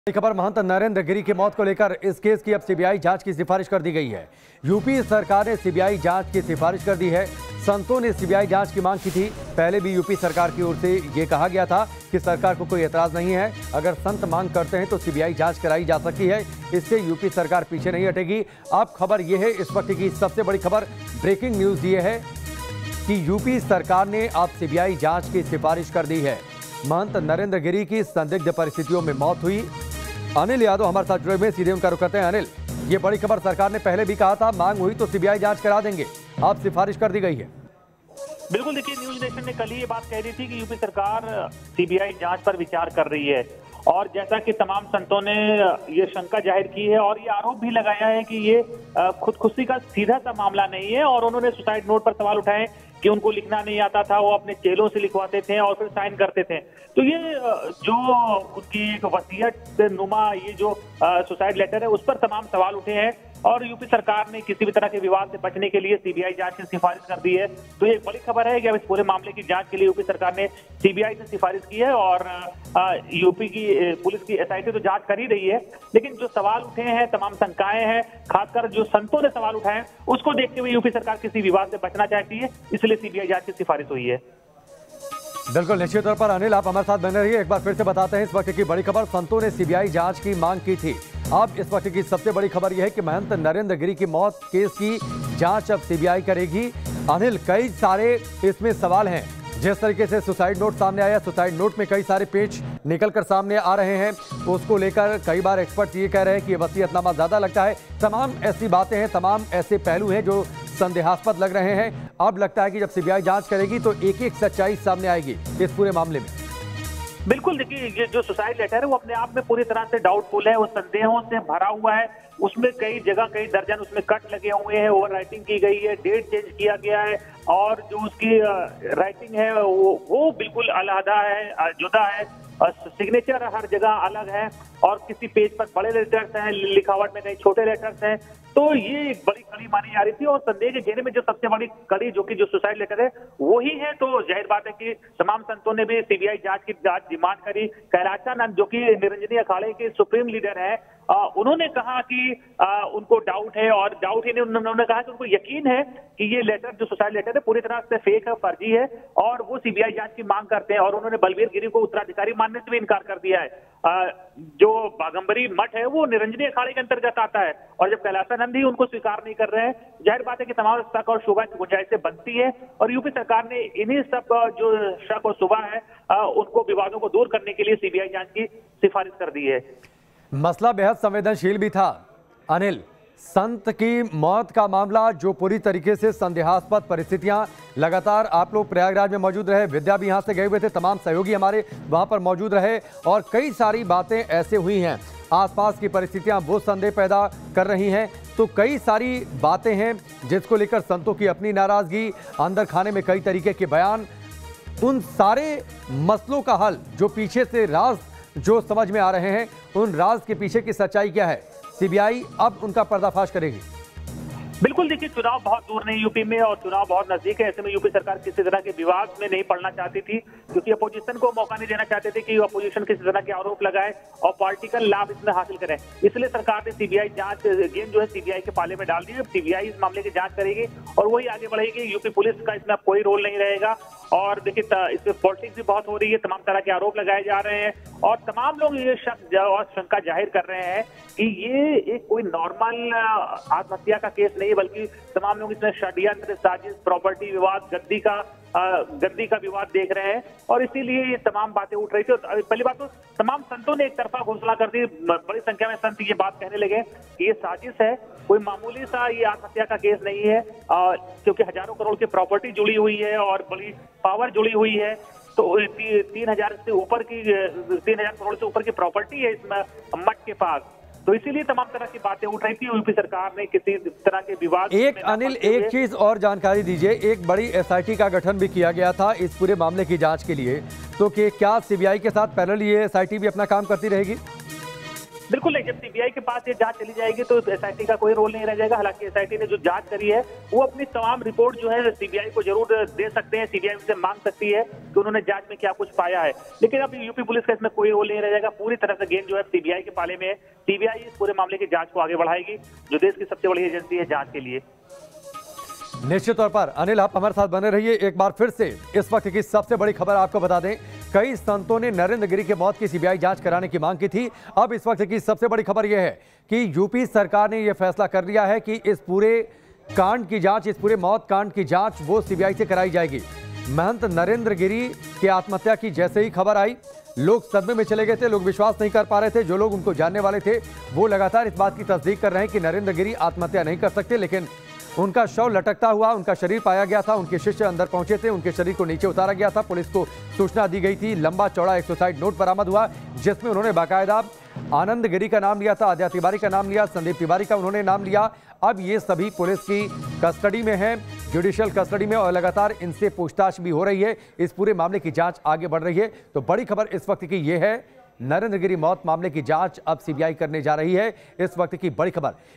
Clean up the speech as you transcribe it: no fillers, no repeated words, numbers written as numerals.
खबर महंत नरेंद्र गिरी की मौत को लेकर इस केस की अब सीबीआई जांच की सिफारिश कर दी गई है। यूपी सरकार ने सीबीआई जांच की सिफारिश कर दी है। संतों ने सीबीआई जांच की मांग की थी। पहले भी यूपी सरकार की ओर से ये कहा गया था कि सरकार को कोई एतराज नहीं है, अगर संत मांग करते हैं तो सीबीआई जांच कराई जा सकती है, इससे यूपी सरकार पीछे नहीं हटेगी। अब खबर यह है, इस वक्त की सबसे बड़ी खबर, ब्रेकिंग न्यूज ये है कि यूपी सरकार ने अब सीबीआई जांच की सिफारिश कर दी है। महंत नरेंद्र गिरी की संदिग्ध परिस्थितियों में मौत हुई। अनिल यादव हमारे साथ जुड़े हुए, सीधे उनका रुख करते हैं। अनिल, ये बड़ी खबर, सरकार ने पहले भी कहा था मांग हुई तो सीबीआई जांच करा देंगे, अब सिफारिश कर दी गई है। बिल्कुल, देखिए, न्यूज नेशन ने कल ही ये बात कह दी थी कि यूपी सरकार सीबीआई जांच पर विचार कर रही है, और जैसा कि तमाम संतों ने ये शंका जाहिर की है और ये आरोप भी लगाया है कि ये खुदकुशी का सीधा सा मामला नहीं है, और उन्होंने सुसाइड नोट पर सवाल उठाए कि उनको लिखना नहीं आता था, वो अपने चेलों से लिखवाते थे और फिर साइन करते थे। तो ये जो उनकी एक वसीयत नुमा ये जो सुसाइड लेटर है, उस पर तमाम सवाल उठे हैं, और यूपी सरकार ने किसी भी तरह के विवाद से बचने के लिए सीबीआई जांच की सिफारिश कर दी है। तो ये एक बड़ी खबर है कि अब इस पूरे मामले की जांच के लिए यूपी सरकार ने सीबीआई से सिफारिश की है, और यूपी की पुलिस की एसआईटी तो जांच कर ही रही है, लेकिन जो सवाल उठे हैं, तमाम शंकाएं हैं, खासकर जो संतों ने सवाल उठाए, उसको देखते हुए यूपी सरकार किसी विवाद से बचना चाहती है, इसलिए सीबीआई जांच की सिफारिश हुई है। बिल्कुल, निश्चित तौर पर अनिल, आप हमारे साथ बने रहिए। एक बार फिर से बताते हैं, इस वक्त की बड़ी खबर, संतों ने सीबीआई जांच की मांग की थी। अब इस वक्त की सबसे बड़ी खबर यह है कि महंत नरेंद्र गिरी की मौत केस की जांच अब सीबीआई करेगी। अनिल, कई सारे इसमें सवाल हैं। जिस तरीके से सुसाइड नोट सामने आया, सुसाइड नोट में कई सारे पेज निकलकर सामने आ रहे हैं, उसको लेकर कई बार एक्सपर्ट ये कह रहे हैं कि ये वसीयतनामा ज्यादा लगता है। तमाम ऐसी बातें हैं, तमाम ऐसे पहलू हैं जो संदेहास्पद लग रहे हैं। अब लगता है कि जब सीबीआई जांच करेगी तो एक एक सच्चाई सामने आएगी इस पूरे मामले में। बिल्कुल, देखिए, ये जो सुसाइड लेटर है वो अपने आप में पूरी तरह से डाउटफुल है, वो संदेहों से भरा हुआ है। उसमें कई जगह, कई दर्जन उसमें कट लगे हुए हैं, ओवर राइटिंग की गई है, डेट चेंज किया गया है, और जो उसकी राइटिंग है वो बिल्कुल अलहदा है, जुदा है, और सिग्नेचर हर जगह अलग है, और किसी पेज पर बड़े लेटर्स हैं लिखावट में, कहीं छोटे लेटर्स हैं। तो ये एक बड़ी कड़ी मानी जा रही थी, और संदेह के घेरे में जो सबसे बड़ी कड़ी जो सुसाइड लेटर है वो ही है। तो जाहिर बात है कि तमाम संतों ने भी सीबीआई जांच की डिमांड करी। कैलाशानंद, जो कि निरंजनी अखाड़े के सुप्रीम लीडर है, उन्होंने कहा कि उनको डाउट है, और डाउट ही नहीं, उन्होंने कहा कि उनको यकीन है कि ये लेटर, जो सुसाइड लेटर है, पूरी तरह से फेक है, फर्जी है, और वो सीबीआई जांच की मांग करते हैं। और उन्होंने बलबीर गिरी को उत्तराधिकारी मानने से भी इनकार कर दिया है। जो बागंबरी मठ है वो निरंजनी अखाड़े के अंतर्गत आता है, और जब कैलाशानंद ही उनको स्वीकार नहीं कर रहे हैं, जाहिर बात है कि तमाम शक और शुबा की गुंजाइश बनती है, और यूपी सरकार ने इन्हीं सब जो शक और शुबा है उनको, विवादों को दूर करने के लिए सीबीआई जांच की सिफारिश कर दी है। मसला बेहद संवेदनशील भी था अनिल। संत की मौत का मामला, जो पूरी तरीके से संदेहास्पद परिस्थितियां, लगातार आप लोग प्रयागराज में मौजूद रहे, विद्या भी यहां से गए हुए थे, तमाम सहयोगी हमारे वहां पर मौजूद रहे, और कई सारी बातें ऐसे हुई हैं, आसपास की परिस्थितियां वो संदेह पैदा कर रही हैं। तो कई सारी बातें हैं जिसको लेकर संतों की अपनी नाराजगी, अंदर खाने में कई तरीके के बयान, उन सारे मसलों का हल, जो पीछे से राज जो समझ में आ रहे हैं, उन राज के पीछे की सच्चाई क्या है, सीबीआई अब उनका पर्दाफाश करेगी। बिल्कुल, देखिए, चुनाव बहुत दूर नहीं यूपी में, और चुनाव बहुत नजदीक है। ऐसे में यूपी सरकार किसी तरह के विवाद में नहीं पड़ना चाहती थी, क्योंकि अपोजिशन को मौका नहीं देना चाहते थे कि अपोजिशन किसी तरह के आरोप लगाए और पॉलिटिकल लाभ इसमें हासिल करें। इसलिए सरकार ने सीबीआई जांच गेंद जो है सीबीआई के पाले में डाल दी है। सीबीआई इस मामले की जांच करेगी और वही आगे बढ़ेगी। यूपी पुलिस का इसमें कोई रोल नहीं रहेगा, और देखिए, इसमें पॉलिटिक्स भी बहुत हो रही है, तमाम तरह के आरोप लगाए जा रहे हैं, और तमाम लोग ये शक और शंका जाहिर कर रहे हैं कि ये एक कोई नॉर्मल आत्महत्या का केस नहीं, बल्कि तमाम लोग इसमें षड्यंत्र, साजिश, प्रॉपर्टी विवाद, गद्दी का विवाद देख रहे हैं, और इसीलिए ये तमाम बातें उठ रही थी। पहली बात तो तमाम संतों ने एक तरफा घोषणा कर दी, बड़ी संख्या में संत ये बात कहने लगे कि ये साजिश है, कोई मामूली सा ये आत्महत्या का केस नहीं है, क्योंकि हजारों करोड़ की प्रॉपर्टी जुड़ी हुई है और बड़ी पावर जुड़ी हुई है। तो 3,000 करोड़ से ऊपर की प्रॉपर्टी है इसमें मठ के पास। तो इसीलिए तमाम तरह की बातें उठ रही थी। यूपी सरकार ने किसी तरह के विवाद अनिल, एक चीज और जानकारी दीजिए, एक बड़ी एसआईटी का गठन भी किया गया था इस पूरे मामले की जांच के लिए, तो क्या सीबीआई के साथ पैरेलल ये एसआईटी भी अपना काम करती रहेगी? बिल्कुल नहीं, जब सीबीआई के पास ये जांच चली जाएगी तो एसआईटी का कोई रोल नहीं रह जाएगा। हालांकि एसआईटी ने जो जांच करी है वो अपनी तमाम रिपोर्ट जो है सीबीआई को जरूर दे सकते हैं, सीबीआई उनसे मांग सकती है कि उन्होंने जांच में क्या कुछ पाया है। लेकिन अब यूपी पुलिस का इसमें कोई रोल नहीं रह जाएगा। पूरी तरह से गेंद जो है सीबीआई के पाले में है। सीबीआई इस पूरे मामले की जांच को आगे बढ़ाएगी, जो देश की सबसे बड़ी एजेंसी है जांच के लिए। निश्चित तौर पर अनिल, आप हमारे साथ बने रहिए। एक बार फिर से इस वक्त की सबसे बड़ी खबर आपको बता दें, कई संतों ने नरेंद्र गिरी के मौत की सीबीआई जांच कराने की मांग की थी। अब इस वक्त की सबसे बड़ी खबर यह है कि यूपी सरकार ने यह फैसला कर लिया है कि इस पूरे कांड की जांच, इस पूरे मौत कांड की जांच वो सीबीआई से कराई जाएगी। महंत नरेंद्र गिरी की आत्महत्या की जैसे ही खबर आई, लोग सदमे में चले गए थे, लोग विश्वास नहीं कर पा रहे थे। जो लोग उनको जानने वाले थे वो लगातार इस बात की तस्दीक कर रहे हैं कि नरेंद्र गिरी आत्महत्या नहीं कर सकते, लेकिन उनका शव लटकता हुआ, उनका शरीर पाया गया था। उनके शिष्य अंदर पहुंचे थे, उनके शरीर को नीचे उतारा गया था। पुलिस को सूचना दी गई थी। लंबा चौड़ा एक सुसाइड नोट बरामद हुआ जिसमें उन्होंने बाकायदा आनंद गिरी का नाम लिया था, आद्या तिवारी का नाम लिया, संदीप तिवारी का उन्होंने नाम लिया। अब ये सभी पुलिस की कस्टडी में है, जुडिशियल कस्टडी में, और लगातार इनसे पूछताछ भी हो रही है। इस पूरे मामले की जांच आगे बढ़ रही है। तो बड़ी खबर इस वक्त की ये है, नरेंद्र गिरी मौत मामले की जांच अब सीबीआई करने जा रही है। इस वक्त की बड़ी खबर।